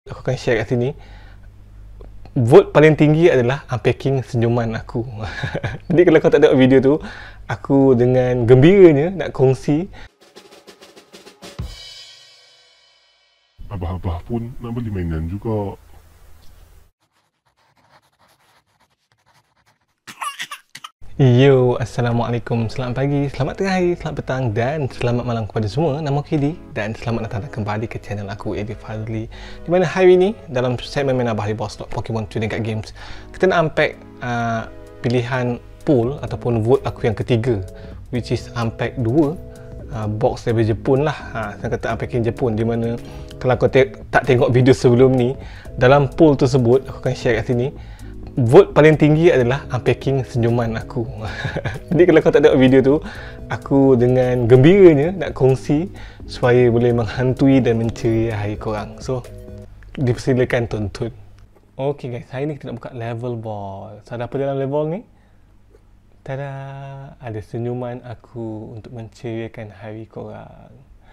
aku akan share kat sini. Vote paling tinggi adalah unpacking senyuman aku. Jadi kalau kau tak tengok video tu, aku dengan gembiranya nak kongsi. Abah-abah pun nak beli mainan juga. Yo, Assalamualaikum, selamat pagi, selamat tengah hari, selamat petang dan selamat malam kepada semua. Nama aku Edi dan selamat datang kembali ke channel aku, Edi Fadli. Di mana hari ini dalam segmen Main Abah di Bawah Slot Pokemon Trading Card Games, kita nak unpack pilihan poll ataupun vote aku yang ketiga, which is unpack 2 box dari Jepun lah. Saya kata unpacking Jepun, di mana kalau kau tak tengok video sebelum ni, dalam poll tersebut aku akan share kat sini. Vote paling tinggi adalah unpacking senyuman aku. Jadi kalau kau tak tengok video tu, aku dengan gembiranya nak kongsi supaya boleh menghantui dan menceria hari korang. So, dipersilakan tonton. Okay guys, hari ni kita nak buka level ball. So, ada apa dalam level ni? Tada! Ada senyuman aku untuk menceriakan hari korang.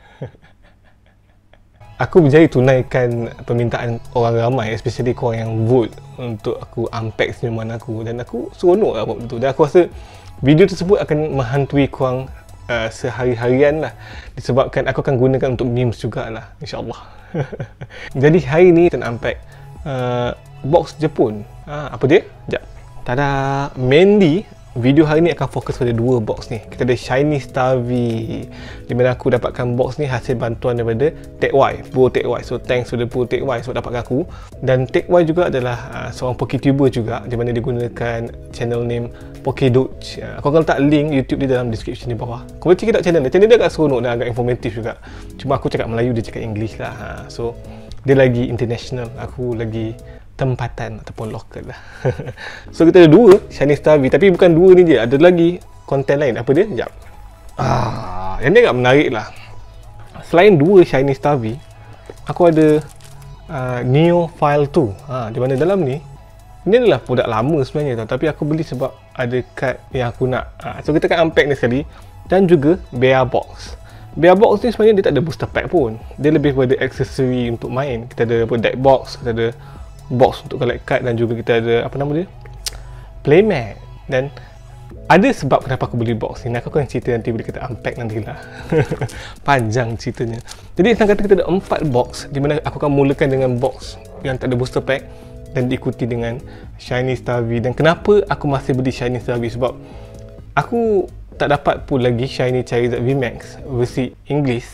Aku berjaya tunaikan permintaan orang ramai, especially korang yang vote untuk aku unpack senyuman aku, dan aku seronok lah buat betul. Dan aku rasa video tersebut akan menghantui korang sehari-harian lah, disebabkan aku akan gunakan untuk memes jugalah, insyaAllah. Jadi hari ni kita nak unpack box Jepun. Apa dia? Sekejap. Tada! Mainly video hari ni akan fokus pada 2 box ni. Kita ada Shiny Starvie, di mana aku dapatkan box ni hasil bantuan daripada TechY, Pro TechY. So thanks to the Pro TechY sebab dapatkan aku. Dan TechY juga adalah seorang PokeTuber juga, di mana dia gunakan channel name Pokedoge. Aku akan letak link YouTube dia dalam description di bawah. Kau boleh check out channel dia. Channel dia agak seronok dan agak informatif juga. Cuma aku cakap Melayu, dia cakap English lah. So dia lagi international, aku lagi tempatan ataupun lokal lah. So kita ada 2 Shiny Starvie, tapi bukan 2 ni je, ada lagi konten lain. Apa dia? Sekejap. Yang ni agak menarik lah. Selain 2 Shiny Starvie, aku ada Neo File 2. Di mana dalam ni, ini adalah produk lama sebenarnya tau, tapi aku beli sebab ada card yang aku nak. So kita akan unpack ni sekali. Dan juga Bear Box. Bear Box ni sebenarnya dia tak ada booster pack pun, dia lebih pada aksesori untuk main. Kita ada deck box, kita ada box untuk collect card, dan juga kita ada apa nama dia, playmat. Dan ada sebab kenapa aku beli box ni, aku akan cerita nanti bila kita unpack nantilah. Panjang ceritanya. Jadi senang kata kita ada 4 box, di mana aku akan mulakan dengan box yang tak ada booster pack dan diikuti dengan Shiny Starvie. Dan kenapa aku masih beli Shiny Starvie, sebab aku tak dapat pun lagi Shiny Charizard VMAX versi English.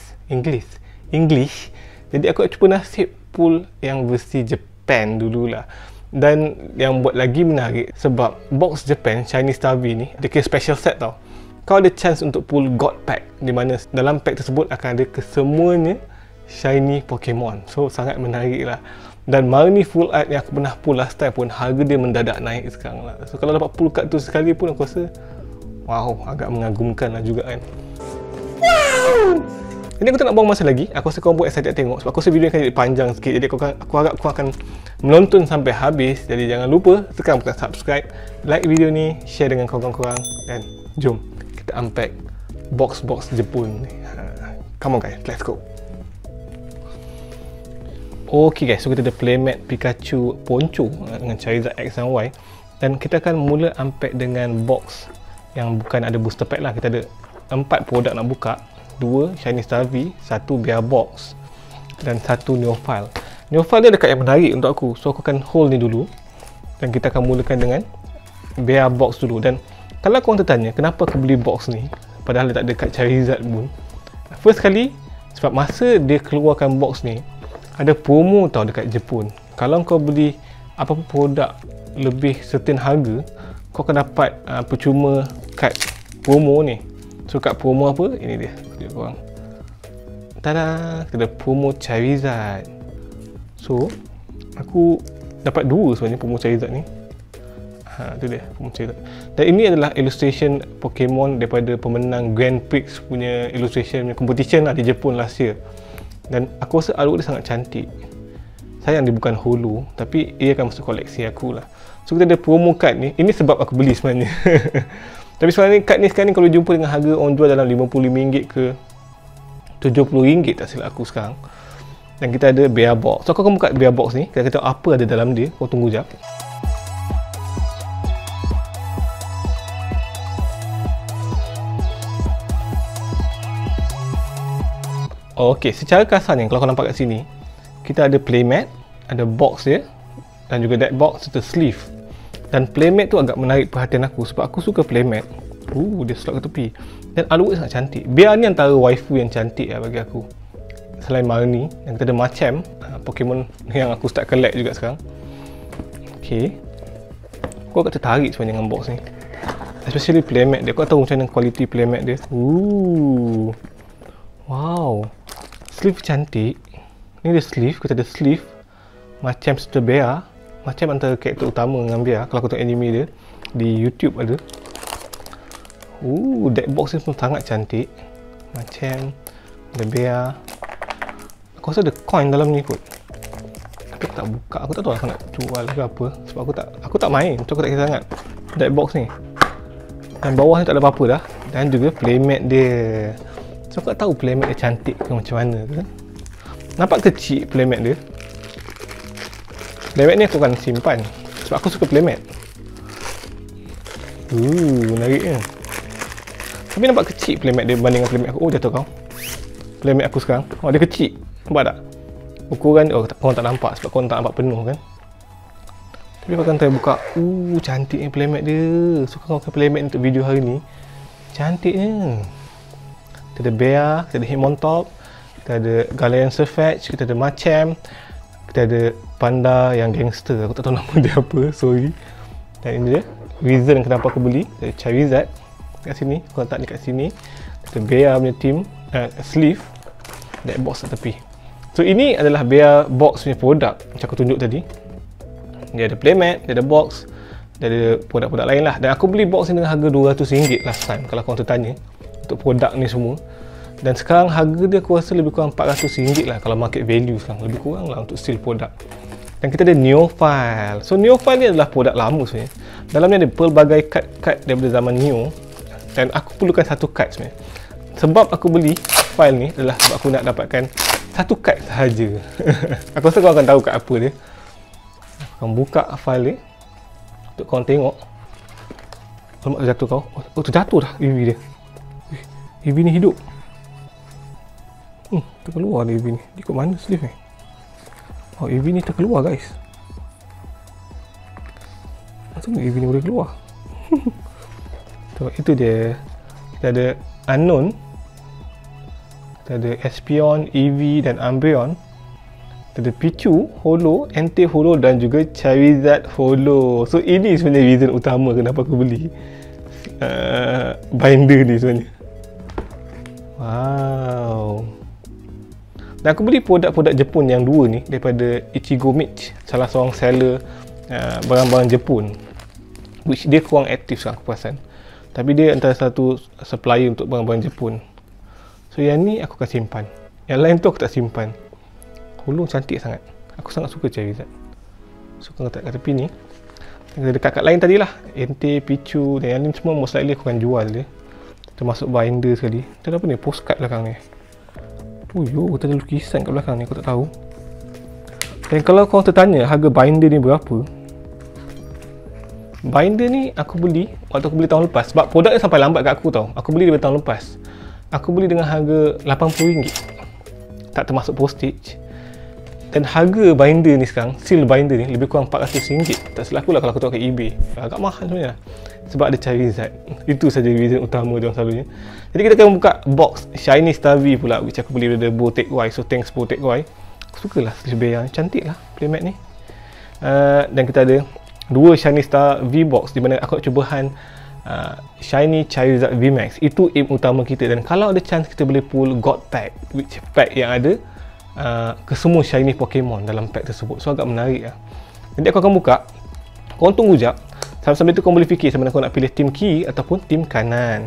Jadi aku cuba nasib pull yang versi Japan dululah. Dan yang buat lagi menarik, sebab box Japan Shiny Starvie ni dia kira special set tau. Kau ada chance untuk pull God Pack, di mana dalam pack tersebut akan ada kesemuanya Shiny Pokemon. So sangat menarik lah. Dan Marnie Full Art yang aku pernah pull last time pun, harga dia mendadak naik sekarang lah. So kalau dapat pull card tu sekali pun, aku rasa wow, agak mengagumkan lah juga kan. Wow! Jadi aku tak nak buang masa lagi. Aku rasa korang pun excited tengok, sebab aku rasa video ni akan jadi panjang sikit. Jadi aku harap korang akan menonton sampai habis. Jadi jangan lupa tekan butang subscribe, like video ni, share dengan korang-korang, dan jom kita unpack box-box Jepun ni. Come on guys, let's go. Okay guys, so kita ada playmat Pikachu Poncho dengan Charizard X dan Y. Dan kita akan mula unpack dengan box yang bukan ada booster pack lah. Kita ada 4 produk nak buka. 2 Shiny Starvie, 1 Bear Box, dan 1 Neofile. Neofile dia ada card yang menarik untuk aku, so aku akan hold ni dulu. Dan kita akan mulakan dengan Bear Box dulu. Dan kalau korang tertanya kenapa aku beli box ni padahal dia tak ada card Charizard pun, first kali sebab masa dia keluarkan box ni ada promo tau dekat Jepun. Kalau kau beli apa-apa produk lebih certain harga, kau akan dapat percuma kad promo ni. So kad promo apa? Ini dia. Lihat korang. Tada! Kita ada promo Charizard. So aku dapat 2 sebenarnya promo Charizard ni. Itu dia promo Charizard. Dan ini adalah illustration Pokemon daripada pemenang Grand Prix punya illustration competition lah di Jepun last year. Dan aku rasa artwork dia sangat cantik. Sayang dia bukan holo, tapi ia akan masuk koleksi aku lah. So kita ada promo card ni. Ini sebab aku beli sebenarnya. Tapi sebenarnya card ni sekarang ni kalau jumpa dengan harga orang jual dalam RM55 ke RM70 tak silap aku sekarang. Dan kita ada bear box. So, aku akan buka bear box ni. Kita tengok apa ada dalam dia. Kau tunggu jap. Okey, secara kasarnya kalau kau nampak kat sini, kita ada playmat, ada box dia dan juga that box serta sleeve. Dan playmat tu agak menarik perhatian aku sebab aku suka playmat. Dia slot ke tepi. Dan artwork sangat cantik. Bear ni antara waifu yang cantik lah bagi aku. Selain Marnie, dan kita ada Machamp, Pokemon yang aku start collect juga sekarang. Okey. Aku agak tertarik sebenarnya dengan box ni. Especially playmat dia. Kau tahu macam mana kualiti playmat dia. Wow. Sleeve cantik. Ni dia sleeve. Kita ada sleeve Machamp serta bear. Macam antara karakter utama dengan bear. Kalau aku tengok anime dia di YouTube ada. Deck box ni pun sangat cantik. Macam ada bear. Aku rasa ada coin dalam ni kot. Tapi aku tak buka. Aku tak tahu aku nak jual ke apa. Sebab aku tak main. So aku tak kisah sangat deck box ni. Dan bawah ni tak ada apa-apa dah. Dan juga playmat dia. So aku tak tahu playmat dia cantik ke macam mana kan. Nampak kecil playmat dia. Playmat ni aku akan simpan. Sebab aku suka playmat. Menariknya. Tapi nampak kecil playmat dia berbanding dengan playmat aku. Jatuh kau. Playmat aku sekarang. Dia kecil. Nampak tak? Ukuran korang tak nampak sebab korang tak nampak penuh kan. Tapi kalau korang buka, cantiknya playmat dia. Suka kau pakai playmat untuk video hari ni. Cantiknya. Kita ada bear, kita ada Hitmontop, kita ada Galarian Surfetch, kita ada Machamp, kita ada panda yang gangster. Aku tak tahu nama dia apa, sorry. Dan ini dia reason kenapa aku beli. Ada Charizard kat sini, aku letak ni kat sini. Kita bear punya team, sleeve, deck box kat tepi. So ini adalah bear box punya produk macam aku tunjuk tadi. Dia ada playmat, dia ada box, dia ada produk-produk lain lah. Dan aku beli box ni dengan harga RM200 last time kalau korang tertanya untuk produk ni semua. Dan sekarang harga dia aku rasa lebih kurang RM400 lah kalau market value sekarang. Lebih kurang lah untuk still produk. Dan kita ada Neofile. So Neofile ni adalah produk lama sebenarnya. Dalam ni ada pelbagai kad-kad daripada zaman Neo. Dan aku perlukan satu kad sebenarnya. Sebab aku beli file ni adalah sebab aku nak dapatkan satu kad sahaja. Aku rasa korang akan tahu kad apa dia. Aku akan buka file ni untuk korang tengok. Alamak, terjatuh kau. Terjatuh dah EV dia. EV ni hidup. Terkeluar dia EV ni. Dia kat mana sleeve ni? EV ni terkeluar guys. Macam mana EV ni boleh keluar? So, itu dia. Kita ada Unknown. Kita ada Espeon, Eevee dan Umbreon. Kita ada Pichu, Holo, Entei Holo dan juga Charizard Holo. So ini sebenarnya reason utama kenapa aku beli binder ni sebenarnya. Wow. Dan aku beli produk-produk Jepun yang dua ni daripada Ichigo Mitch, salah seorang seller barang-barang Jepun, which dia kurang aktif sekarang aku perasan. Tapi dia antara satu supplier untuk barang-barang Jepun. So yang ni aku akan simpan. Yang lain tu aku tak simpan. Holo cantik sangat. Aku sangat suka Charizard. So aku letak kat tepi ni. Ada kad-kad lain tadi lah. Entei, Pichu dan yang lain semua most likely aku akan jual dia. Termasuk binder sekali. Kita ada apa ni? Postcard belakang ni. Kita ada lukisan kat belakang ni. Aku tak tahu. Dan kalau kau tertanya harga binder ni berapa, binder ni aku beli waktu aku beli tahun lepas. Sebab produk ni sampai lambat kat aku tau. Aku beli daripada tahun lepas. Aku beli dengan harga RM80. Tak termasuk postage. Dan harga binder ni sekarang, seal binder ni lebih kurang RM400. Tak silap aku lah kalau aku tengok kat eBay. Agak mahal sebenarnya. Sebab ada Charizard. Itu saja reason utama dia selalunya. Jadi kita akan buka box Shiny Starvie pula, which aku beli daripada Botech Y. So thanks Botech Y. Aku sukalah sleeve bear. Cantik lah playmat ni. Dan kita ada dua Shiny Star V-Box di mana aku nak cubahan Shiny Charizard VMAX. Itu aim utama kita. Dan kalau ada chance kita boleh pull God Pack, which pack yang ada kesemua Shiny Pokemon dalam pack tersebut. So agak menarik lah. Jadi aku akan buka. Korang tunggu jap. Sambil tu korang boleh fikir sama ada korang nak pilih tim kiri ataupun tim kanan.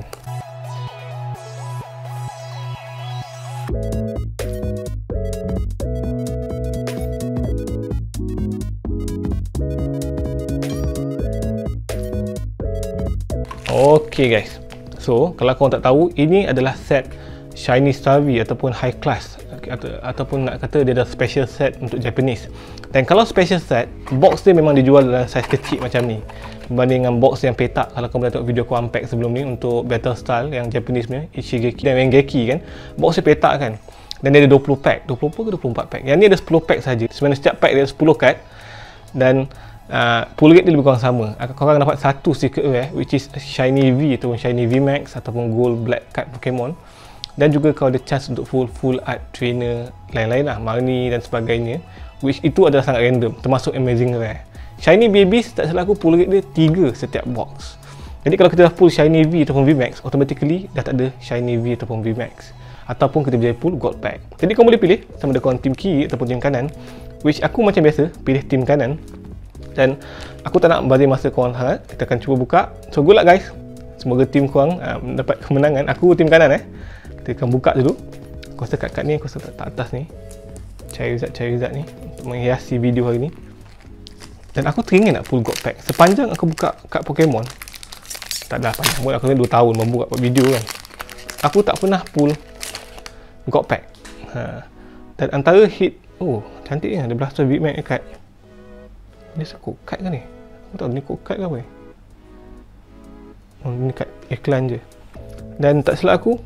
Okay guys, so kalau korang tak tahu, ini adalah set Shiny Starvie ataupun High Class. ataupun nak kata dia ada special set untuk Japanese. Dan kalau special set, box dia memang dijual dalam saiz kecil macam ni berbanding dengan box yang petak. Kalau kamu dah tengok video aku unpack sebelum ni untuk Battle Style yang Japanese punya Ishigeki dan Rengeki kan, box dia petak kan, dan dia ada 20 pack, 20 ke 24 pack. Yang ni ada 10 pack saja. Sebenarnya setiap pack dia ada 10 card dan pull rate dia lebih kurang sama. Korang dapat satu secret rare which is Shiny V ataupun Shiny V Max ataupun Gold Black card Pokemon, dan juga kau ada chance untuk full art trainer lain-lain lah, Marnie dan sebagainya, which itu adalah sangat random, termasuk Amazing Rare. Shiny Babies tak salah aku pull rate dia 3 setiap box. Jadi kalau kita dah pull Shiny V ataupun V Max, automatically dah tak ada Shiny V ataupun V Max, ataupun kita boleh pull Gold Pack. Jadi kau boleh pilih sama ada kau team kiri ataupun team kanan, which aku macam biasa pilih team kanan. Dan aku tak nak bazir masa korang sangat. Kita akan cuba buka. So good luck guys. Semoga tim korang mendapat kemenangan. Aku tim kanan Kita akan buka dulu. Aku rasa kad ni, aku rasa tak atas ni, Charizard ni untuk menghiasi video hari ni. Dan aku teringin nak pull God Pack. Sepanjang aku buka kad Pokemon, tak dah panjang pun, aku ni 2 tahun baru buat video kan, aku tak pernah pull God Pack. Dan antara hit, oh cantik ni, ada Blastoise VMAX dekat. Ni kod kad ke ni? Aku tak tahu ni kod kad ke apa ni. Oh, ni kad iklan je. Dan tak silap aku,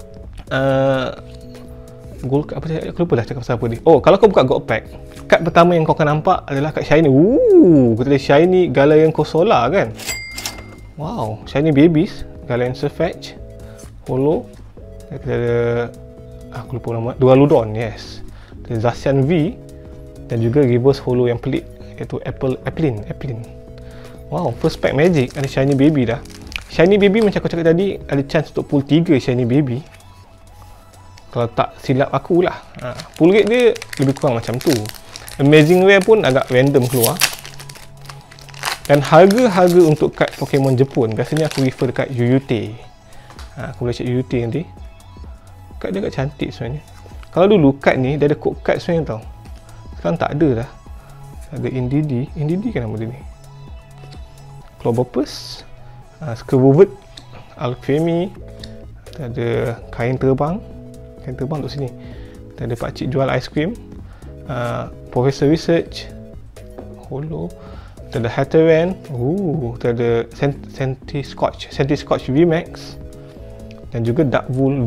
gold card apa saya? Aku lupa dah cakap pasal apa ni. Oh, kalau kau buka God Pack, kad pertama yang kau akan nampak adalah kad Shiny. Kita ada Shiny Galarian Corsola kan. Wow, Shiny Babies, Galarian Surfetch, Holo. Kita ada, aku lupa nama, Duraludon, yes. Ada Zacian V dan juga reverse holo yang pelik, iaitu Applin. Wow, first pack magic ada Shiny Baby dah. Shiny Baby macam aku cakap tadi, ada chance untuk pull 3 Shiny Baby. Kalau tak silap aku lah. Pull rate dia lebih kurang macam tu. Amazing Rare pun agak random keluar. Dan harga-harga untuk kad Pokemon Jepun, biasanya aku refer dekat Yuyute. Aku boleh check Yuyute nanti. Kad dia agak cantik sebenarnya. Kalau dulu kad ni, dia ada kod kad sebenarnya tau. Sekarang tak ada dah. Ada Indeedee kan nama dia ni. Clobbopus, Skirboot, Alchemy. Ada kain terbang duduk sini. Ada pakcik jual aiskrim, Professor Research, Holo. Ada Hatterene, ada Centiskorch VMAX, dan juga Darkwool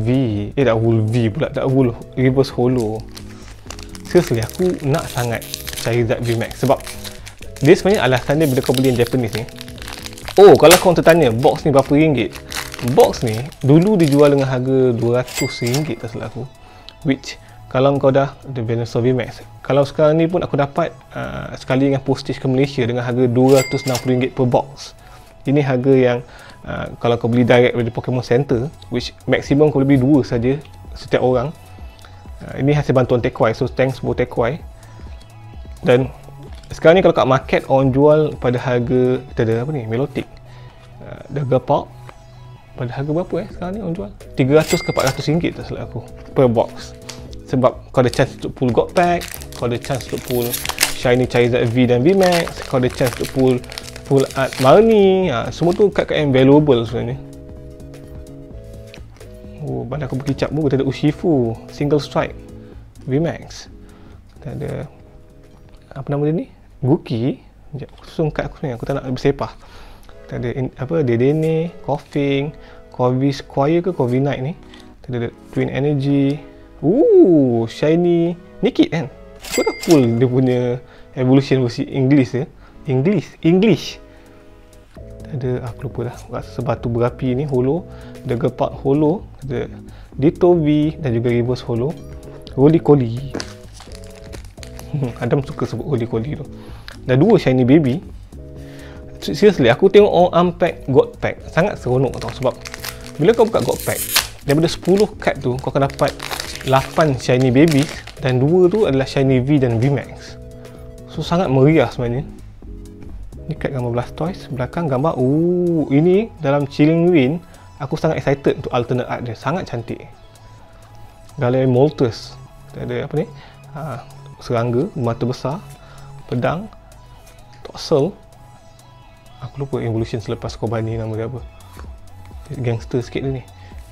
Reverse Holo. Seriously, aku nak sangat Charizard VMAX sebab dia sebenarnya alasan dia bila kau beli yang Japanese ni. Oh, kalau kau tertanya box ni berapa ringgit, box ni dulu dijual dengan harga RM200 tak salah aku, which kalau kau dah ada Venusaur VMAX, kalau sekarang ni pun aku dapat sekali dengan postage ke Malaysia dengan harga RM260 per box. Ini harga yang kalau kau beli direct dari Pokemon Center, which maximum kau boleh beli 2 saja setiap orang. Ini hasil bantuan Tekwai, so thanks buat Tekwai. Dan sekarang ni kalau kat market orang jual pada harga, kita ada apa ni, Milotic, Dragapult, pada harga berapa sekarang ni orang jual? RM300 ke RM400 tak salah aku per box. Sebab kau ada chance untuk pull God Pack, kau ada chance untuk pull Shiny Charizard V dan VMAX, kau ada chance untuk pull full art Marnie. Semua tu kad-kad yang valuable sebenarnya. Oh, bandar aku berkicap pun, kita ada Urshifu Single Strike VMAX. Kita ada apa nama dia ni? Guki. Sekejap, aku susun kad aku ni, aku tak nak bersepah. Kita ada Dedenne, Koffing, Corvi Squire ke Corvi Knight ni. Kita ada Twin Energy. Shiny Nickit kan? Aku dah pull dia punya Evolution versi English ya. English. Ada, aku lupa dah. Sebatu berapi ni holo, ada Dragapult holo, ada Ditto V dan juga reverse holo. Roly-Coly. Adam suka sebut Roly-Coly tu. Dah 2 Shiny Baby. Seriously, aku tengok orang unpack God Pack sangat seronok tau, sebab bila kau buka God Pack, daripada 10 card tu kau akan dapat 8 Shiny Babies dan 2 tu adalah Shiny V dan VMAX. So sangat meriah sebenarnya. Ni kad gambar Blastoise, belakang gambar ini dalam Chilling Reign. Aku sangat excited untuk alternate art dia, sangat cantik. Galarian Moltres. Ada apa ni? Serangga, mata besar, pedang, Toxel. Aku lupa evolution selepas Kobani nama dia apa. Gangster sikit dia ni.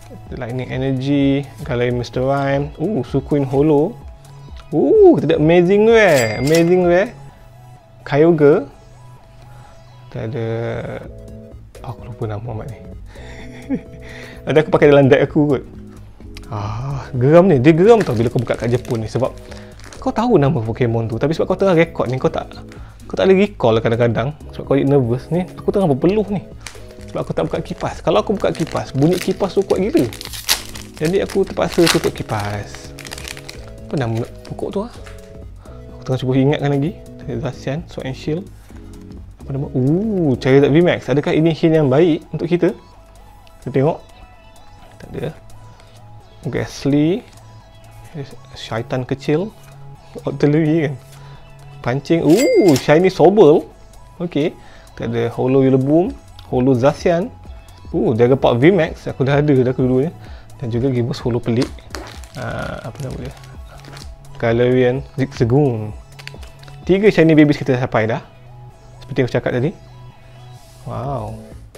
Lightning Energy, Galarian Mr. Rhyme. Suicune Holo. Kita ada Amazing Rare. Kyogre. Kita ada, aku lupa nama mat ni. Ada aku pakai dalam deck aku kot. Geram ni. Dia geram tau bila kau buka kat Jepun ni, sebab kau tahu nama Pokemon tu, tapi sebab kau tengah rekod ni, kau tak boleh recall kadang-kadang sebab kau nervous ni. Aku tengah berpeluh ni sebab aku tak buka kipas. Kalau aku buka kipas, bunyi kipas tu kuat gila. Jadi aku terpaksa tutup kipas. Apa nama pokok tu Aku tengah cuba ingatkan lagi. Zacian, Sword and Shield. Apa nama? Charizard VMAX. Adakah ini hint yang baik untuk kita? Kita tengok. Tak ada. Ghastly. Syaitan kecil. Artillery kan. Pancing. Shiny Sobble. Okay. Kita ada Holo Rillaboom, Holo Zacian. Dragapult VMAX. Aku dah ada dah kedua-duanya. Dan juga Gibbous Holo pelik. Apa nama dia? Galarian Zigzagoon. 3 shiny babies kita dah sampai dah. Seperti aku cakap tadi. Wow.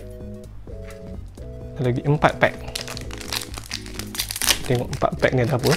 Ada lagi 4 pack. Tengok 4 pack ni ada apa.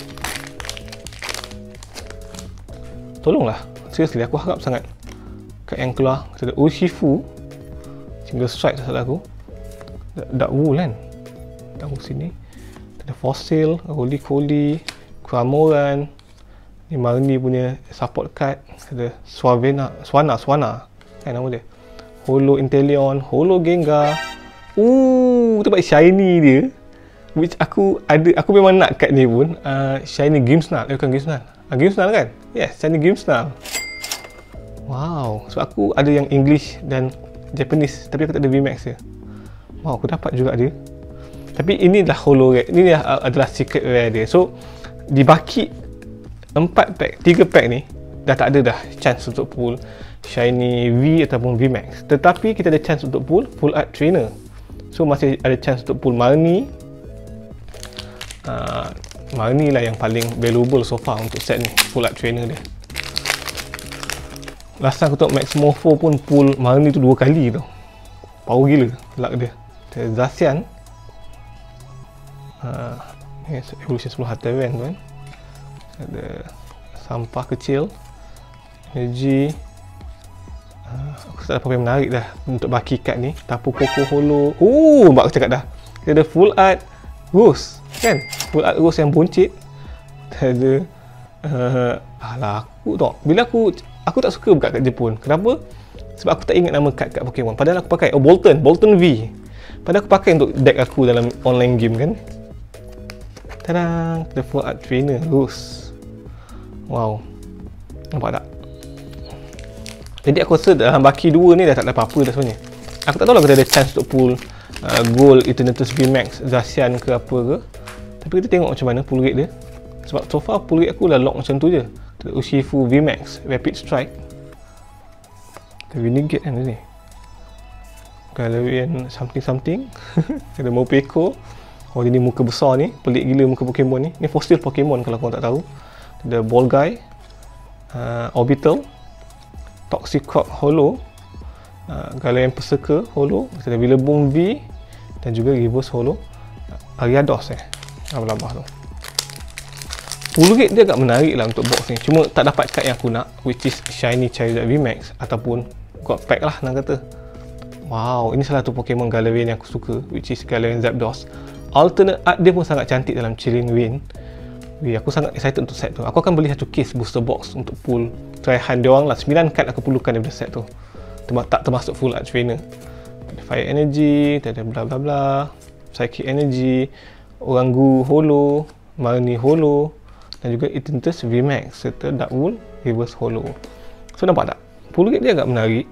Tolonglah. Seriously, aku harap sangat kad yang keluar. Kita ada Urshifu, Single Strike tak salah aku. Dark Wool kan. Dark Wool sini. Ada Fossil, Roly-Coly, Cramoran. Ni Marnie punya support card. Ada Swana kan nama dia. Holo Inteleon, Holo Gengar. Tempat shiny dia, which aku memang nak card ni pun. Shiny Grimmsnarl. Bukan Grimmsnarl. Grimmsnarl kan? Yes, shiny Grimmsnarl. Wow, sebab aku ada yang English dan Japanese, tapi aku tak ada VMAX je. Wow, aku dapat juga dia. Tapi ini adalah holo rare. Ini adalah secret rare dia. So dibaki 3 pack ni dah tak ada dah chance untuk pull shiny V ataupun VMAX. Tetapi kita ada chance untuk pull full art trainer. So masih ada chance untuk pull Marnie. Marnie lah yang paling valuable so far untuk set ni, full art trainer dia. Last time aku tengok Max Morpho pun pull Marnie tu 2 kali tau. Power gila luck dia. Zacian. Evolution 10 Hatterene tu kan. Ada sampah kecil, energy. Aku tak ada apa yang menarik dah untuk baki kad ni. Tapu Koko Holo. Mak aku cakap dah. Kita ada full art Rose kan, full art Rose yang buncit. Kita ada aku tau, bila aku tak suka buka kad Jepun. Kenapa? Sebab aku tak ingat nama kad Pokemon. Padahal aku pakai Bolton V. Padahal aku pakai untuk deck aku dalam online game kan. Tadang, kita full art trainer Rose. Wow, nampak tak? Jadi aku rasa dalam baki 2 ni dah tak ada apa-apa dah sebenarnya. Aku tak tahu lah kita ada chance untuk pull Gold Eternatus VMAX Zacian ke apa ke. Tapi kita tengok macam mana pull rate dia. Sebab so far pull rate aku dah lock macam tu je. Kita ada Urshifu VMAX Rapid Strike. Kita Renegade kan ni. Galarian something. Ada Morpeko. Dia ni muka besar ni. Pelik gila muka Pokemon ni. Ni fossil Pokemon kalau korang tak tahu. Ada Bolgai, Orbital, Toxicroak Holo, Galarian Berserker Holo, ada Rillaboom V dan juga Gibbous Holo, Ariados lama-lama tu. Pull rate dia agak menarik lah untuk box ni. Cuma tak dapat card yang aku nak, which is shiny Charizard VMAX ataupun God Pack lah nak kata. Wow, ini salah satu Pokemon Galarian yang aku suka, which is Galarian Zapdos. Alternate art dia pun sangat cantik dalam Chilling Reign. Aku sangat excited untuk set tu. Aku akan beli satu case booster box untuk pull try-hand dia orang lah. 9 card aku perlukan daripada set tu. Tak termasuk full art trainer. Ada Fire Energy, ada bla bla bla, Psychic Energy, Orangu Holo, Marnie Holo dan juga Eternatus VMAX serta Dark Wool Reverse Holo. So nampak tak? Pull rate dia agak menarik.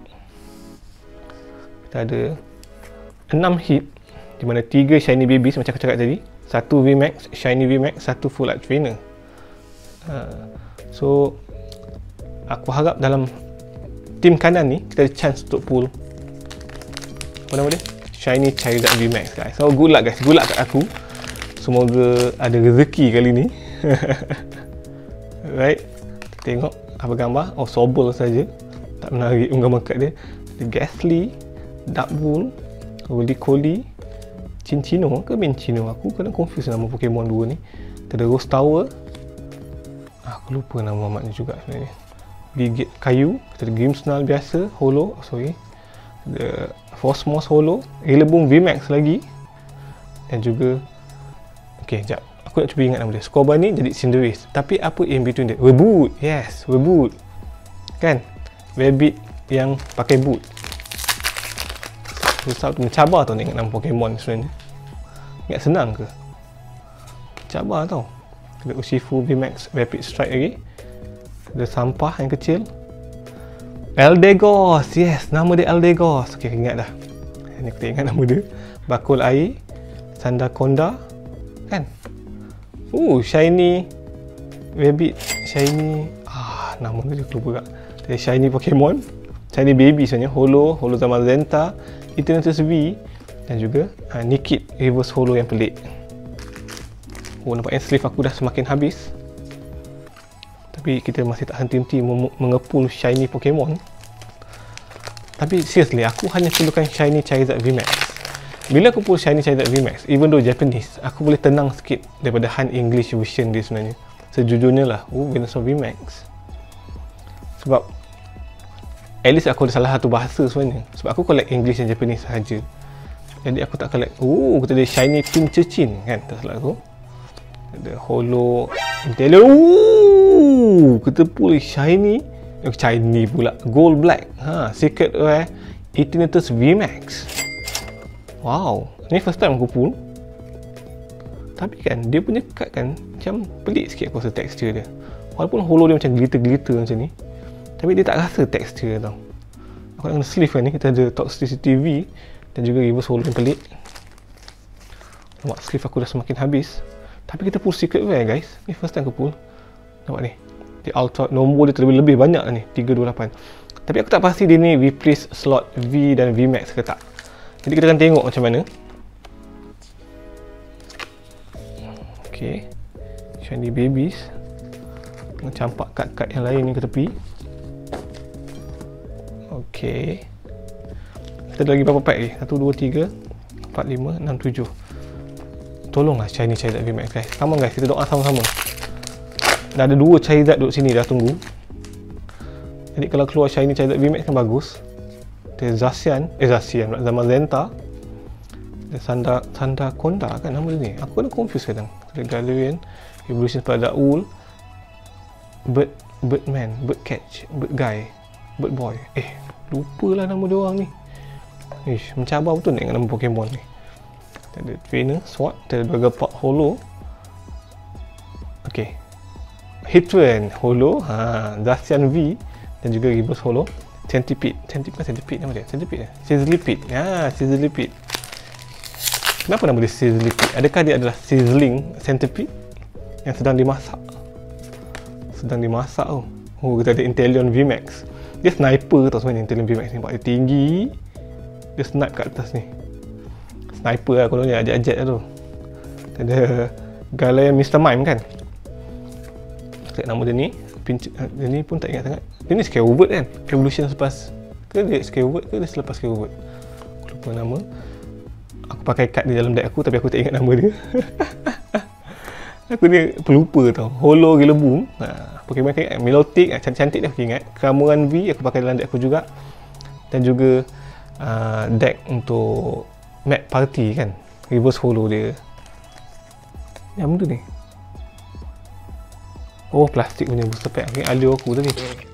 Kita ada 6 hit di mana 3 shiny babies macam aku cakap tadi. 1 VMAX, shiny VMAX, 1 full art trainer. So aku harap dalam tim kanan ni kita ada chance untuk pull apa nama dia? Shiny Charizard VMAX guys. So good luck guys, good luck kat aku. Semoga ada rezeki kali ni. Right, tengok apa gambar. Sobble saja. Tak menarik gambar kad dia. Ada Ghastly, Dark Wool, Roly-Coly, Cinccino ke Minccino? Aku kadang confuse nama Pokemon dua ni. Kita ada Rose Tower. Aku lupa nama maknya juga sebenarnya. Gigit kayu. Kita ada Grimmsnarl biasa, holo. Ada Frostmoss holo. Rillaboom VMAX lagi. Dan juga sekejap. Aku nak cuba ingat nama dia. Scorbunny jadi Cinderace. Tapi apa in between dia? Weboot. Yes, Weboot. Kan? Rabbit yang pakai boot. Susah tu, mencabar tau nak ingat nama Pokemon sebenarnya. Ingat senang ke? Mencabar tau. Ada Urshifu VMAX Rapid Strike lagi. Ada sampah yang kecil. Eldegoss. Yes, nama dia Eldegoss. Okay, ingat dah. Ini aku tak ingat nama dia. Bakul air. Sandaconda. Kan? Shiny Rabbit. Shiny. Nama dia aku lupa tak. Ada Shiny Pokemon. Shiny Baby sebenarnya. Holo Zamazenta. Eternatus V. Dan juga Nikit Reverse Holo yang pelik. Nampaknya sleeve aku dah semakin habis. Tapi kita masih tak henti-henti mengepul shiny Pokemon. Tapi seriously, aku hanya perlukan shiny Charizard VMAX. Bila aku pull shiny Charizard VMAX, even though Japanese, aku boleh tenang sikit daripada Han English version dia sebenarnya. Sejujurnya lah, Venusaur VMAX. Sebab at least aku ada salah satu bahasa sebenarnya. Sebab aku collect English dan Japanese sahaja. Jadi aku tak collect. Kita ada shiny Pincurchin kan, tak salah aku. Ada holo Inteleon. Kita pull shiny pula, gold black. Secret rare Eternatus VMAX. Wow, ni first time aku pull. Tapi kan dia punya card kan macam pelik sikit aku rasa tekstur dia. Walaupun holo dia macam glitter macam ni, tapi dia tak rasa tekstur tau. Aku nak kena sleeve kan ni. Kita ada Toxtricity V dan juga reverse holo yang pelik. Nampak sleeve aku dah semakin habis. Tapi kita pull secret rare guys. Ni first time aku pull. Nampak ni, di ultra nombor dia terlebih banyak lah ni, 328. Tapi aku tak pasti dia ni replace slot V dan VMAX ke tak. Jadi kita akan tengok macam mana. Okay, shiny babies. Campak kad-kad yang lain ni ke tepi. Okay, kita ada lagi berapa pack ni? 1, 2, 3, 4, 5, 6, 7. Tolonglah shiny Charizard VMAX guys. Come on guys, kita doa sama-sama. Dah ada 2 Charizard duduk sini dah tunggu. Jadi kalau keluar shiny Charizard VMAX kan bagus. Ada Zacian pula, Zamazenta. Ada Sandaconda kan nama dia ni. Aku kena confuse kadang. Ada Galarian, Evolution pada Ul, Birdman, Birdcatch, Birdguy, Birdboy. Lupalah nama dia orang ni. Mencabar betul nak ingat nama Pokemon ni. Ada Trainer, Sword, ada Dragapult Holo. Okay, Hitran Holo, Zacian V dan juga Reverse Holo. Centipede nama dia. Centipede. Sizzlipede. Sizzlipede. Kenapa nama dia Sizzlipede? Adakah dia adalah sizzling centipede yang sedang dimasak? Kita ada Inteleon VMAX. Dia sniper tau sebenarnya Inteleon VMAX ni. Nampak dia tinggi. Dia snipe kat atas ni. Sniper lah kononnya, ajak-ajak lah tu. Ada Galarian Mr. Mime kan. Nama dia ni. Dia ni pun tak ingat sangat. Dia ni Skyward kan? Evolution selepas ke dia Skyward ke dia selepas Skyward? Aku lupa nama. Aku pakai kad di dalam deck aku tapi aku tak ingat nama dia. Aku ni pelupa tau. Holo Rillaboom. Pokemon kayak Milotic, cantik-cantik dah aku ingat. Cramoran V aku pakai dalam deck aku juga. Dan juga deck untuk map party kan. Reverse holo dia. Ni apa benda ni? Plastik punya booster pack. Okay, alio aku tadi.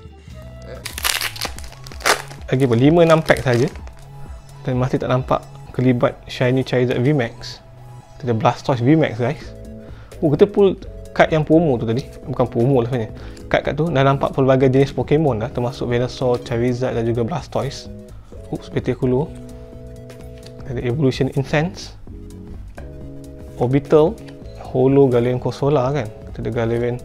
Lagi apa? 5-6 pack saja. Dan masih tak nampak kelibat shiny Charizard VMAX. Kita ada Blastoise VMAX guys. Kita pull kad yang promo tu tadi. Bukan promo lah sebenarnya. Kad tu dah nampak pelbagai jenis Pokemon dah. Termasuk Venusaur, Charizard dan juga Blastoise. Spectacular. Ada Evolution Incense. Orbital. Holo Galarian Corsola kan. Kita ada Galarian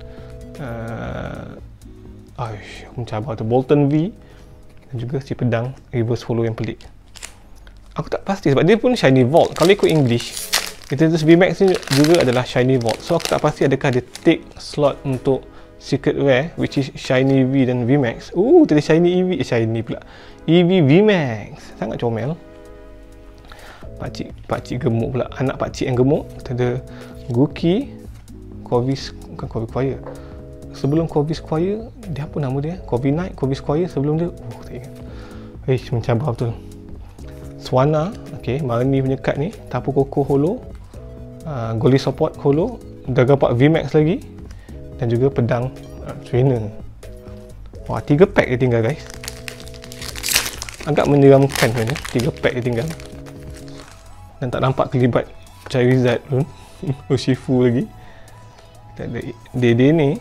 aku mencabar tu Bolton V dan juga si pedang reverse holo yang pelik. Aku tak pasti sebab dia pun shiny vault. Kalau ikut English, Eternatus VMAX ni juga adalah shiny vault. So aku tak pasti adakah dia take slot untuk secret rare which is shiny V dan VMAX. Tadi shiny EV, shiny pula EV VMAX. Sangat comel. pakcik gemuk pula, anak pakcik yang gemuk. Kita ada Guki, Corvus, bukan Corvus Squire. Sebelum Corvus Squire, dia apa nama dia? Corvus Knight, Corvus Squire sebelum dia. Tak ingat. Mencabar betul. Swana, okey, Marnie punya kad ni, Tapu Koko holo, Goalie Support holo, Dragon Park VMAX lagi, dan juga pedang trainer. Wah, 3 pack dia tinggal guys. Agak menyeramkan sebenarnya, 3 pack dia tinggal. Dan tak nampak kelibat Charizard pun. Urshifu lagi. Kita ada Dede ni.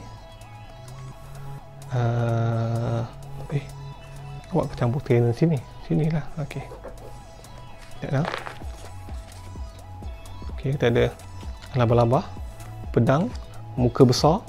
Awak kecampur trainer sini. Sinilah. Okey. Sekejap lah. Okey, kita ada laba-laba, pedang, muka besar,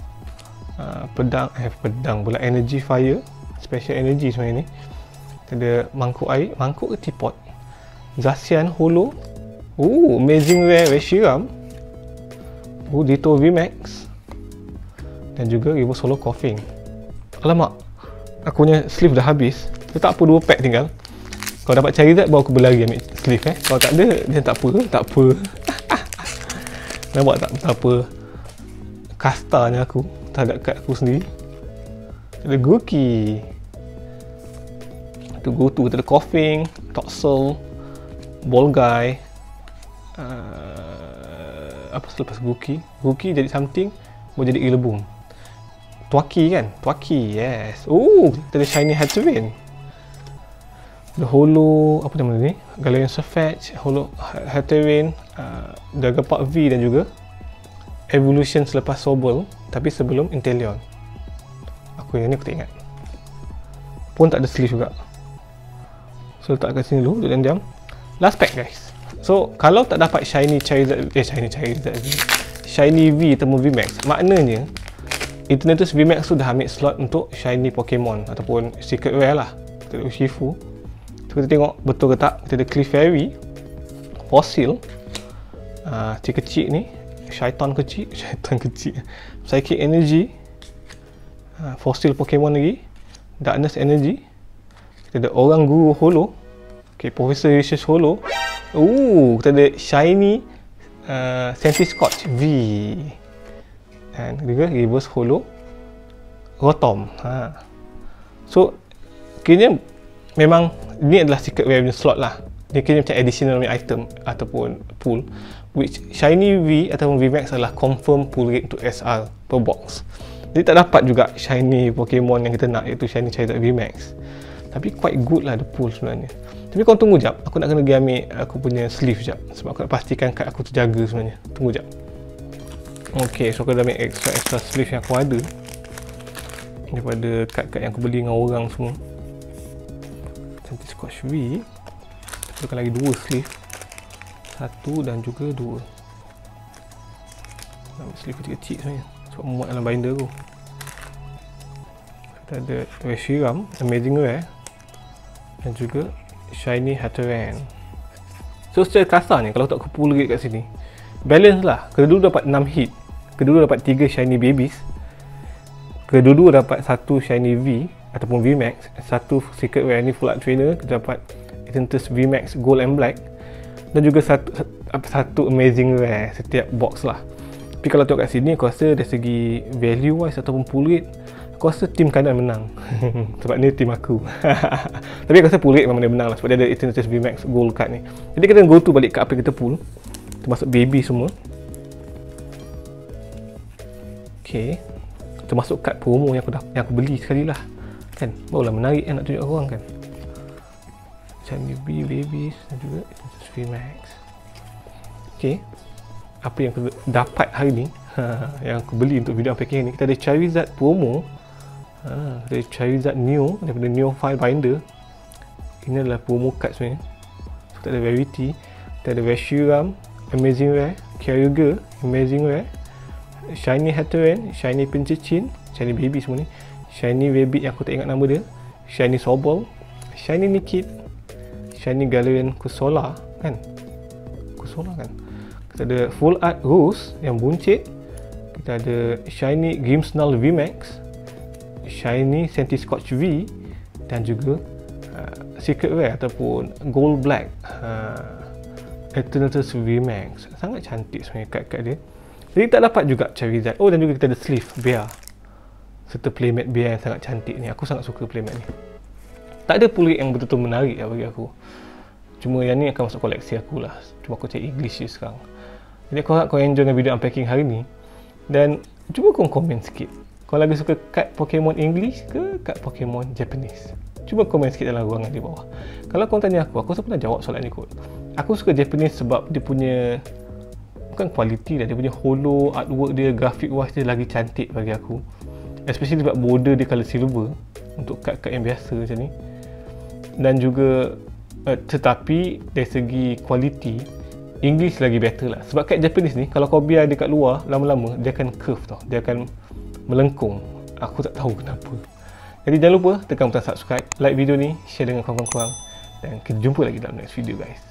pedang pula, energy fire, special energy sebenarnya ni. Kita ada mangkuk air, mangkuk ke teapot, Zacian holo, amazing rare Reshiram, Ditto VMAX, dan juga reverse holo coughing. Alamak, aku punya sleeve dah habis. Tak apa, 2 pack tinggal. Kalau dapat Charizard baru aku berlari ambil sleeve Kalau tak ada, dia tak apa. Nampak tak betapa kastanya aku terhadap kad aku sendiri. Ada Guki, tu Gotu, kita ada Coughing, Toxel, Ball Guy. Apa selepas Guki? Guki jadi something, boleh jadi Ilboom. Twaki kan? Twaki, yes. Kita ada Shiny Hatterene. The holo, apa nama ni? Galarian Surfetch, holo Hatterene, Dragon Park V, dan juga Evolution selepas Sobble, tapi sebelum Inteleon. Yang ni aku tak ingat. Pun tak ada sleeve juga. So letak kat sini dulu, dan jam. Last pack guys. So kalau tak dapat Shiny Charizard, Shiny V atau VMAX, maknanya Eternatus VMAX tu dah ambil slot untuk Shiny Pokemon ataupun Secret Rare lah. Kita ada Urshifu. Kita tengok betul ke tak. Kita ada Clefairy, Fossil, kecil ni, Shaitan kecil, Psychic Energy, Fossil Pokemon lagi, Darkness Energy. Kita ada Orang Guru holo, Professor Lucius holo. Kita ada Shiny Centiskorch V, dan juga reverse holo Rotom. So kira memang ni adalah secret rare slot lah. Dia kira macam additional item ataupun pool, which Shiny V ataupun VMAX adalah confirm pull rate untuk SR per box. Jadi tak dapat juga Shiny Pokemon yang kita nak, iaitu Shiny Charizard VMAX. Tapi quite good lah the pool sebenarnya. Tapi kau tunggu jap, aku nak kena pergi ambil aku punya sleeve jap, sebab aku nak pastikan kad aku terjaga sebenarnya. Tunggu jap. Ok, so aku dah ambil extra sleeve yang aku ada daripada kad-kad yang aku beli dengan orang semua. Centiskorch V, kita akan lagi 2 sleeve, 1 dan juga 2. Ambil sleeve kecil-kecil sebenarnya sebab muat dalam binder tu. Kita ada Reshiram, Amazing Rare, dan juga Shiny Hatterene. So secara kasarnya kalau tak aku pull rate kat sini, balance lah. Kedua-dua dapat 6 hit, kedua-dua dapat 3 Shiny Babies, kedua-dua dapat 1 Shiny V ataupun VMAX, 1 Secret Rare ni Full Art Trainer, kita dapat Eternatus VMAX Gold and Black, dan juga satu Amazing Rare setiap box lah. Tapi kalau tengok kat sini, aku rasa dari segi value wise ataupun pull rate, aku rasa tim kanan menang. Sebab ni tim aku. Tapi aku rasa pull rate memang dia menang lah, sebab dia ada Eternatus VMAX Gold card ni. Jadi kita go to balik kat apa kita pull, termasuk baby semua. Ok, termasuk kad promo yang aku beli sekali lah kan, barulah menarik nak tunjuk korang kan. Shiny B Babies dan juga Eternatus VMAX. Ok, apa yang aku dapat hari ni, yang aku beli untuk video unpacking ni, kita ada Charizard promo, ada Charizard Neo daripada Neo File Binder. Ini adalah promo card sebenarnya. So, kita ada Rarity, kita ada Reshiram Amazing Rare, Kyogre Amazing Rare, Shiny Hatterene, Shiny Pincichin, Shiny Baby semua ni, Shiny Rabbit yang aku tak ingat nama dia, Shiny Sobble, Shiny Nickit, Shiny Galarian Kusola kan? Kita ada Full Art Rose yang buncit, kita ada Shiny Grimmsnarl VMAX, Shiny Centiskorch V, dan juga Secret Rare ataupun Gold Black, Eternatus VMAX. Sangat cantik sebenarnya kad-kad dia. Jadi tak dapat juga Charizard. Oh, dan juga kita ada sleeve Bear serta playmat Bear yang sangat cantik ni. Aku sangat suka playmat ni. Tak ada pula yang betul-betul menarik lah bagi aku. Cuma yang ni akan masuk koleksi aku lah. Cuma aku cari English je sekarang. Jadi aku harap kau enjoy dengan video unpacking hari ni. Dan cuba kau komen sikit, kau lagi suka kad Pokemon English ke kad Pokemon Japanese? Cuba komen sikit dalam ruangan di bawah. Kalau kau tanya aku rasa pernah jawab soalan ni kot. Aku suka Japanese sebab dia punya, bukan kualiti lah, dia punya holo, artwork dia, grafik wise dia lagi cantik bagi aku. Especially sebab border dia colour silver untuk kad-kad yang biasa macam ni. Dan juga tetapi dari segi kualiti English lagi better lah. Sebab kad Japanese ni kalau kau biar dekat luar lama-lama dia akan curve tau. Dia akan melengkung. Aku tak tahu kenapa. Jadi jangan lupa tekan butang subscribe, like video ni, share dengan kawan-kawan korang. Dan kita jumpa lagi dalam next video guys.